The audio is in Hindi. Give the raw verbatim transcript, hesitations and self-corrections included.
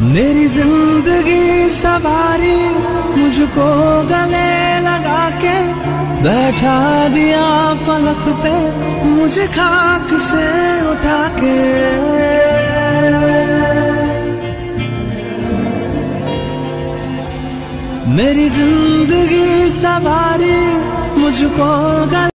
मेरी जिंदगी सवारी मुझको गले लगा के बैठा दिया फलक पे मुझे खाक से उठा के। मेरी जिंदगी सवारी मुझको गले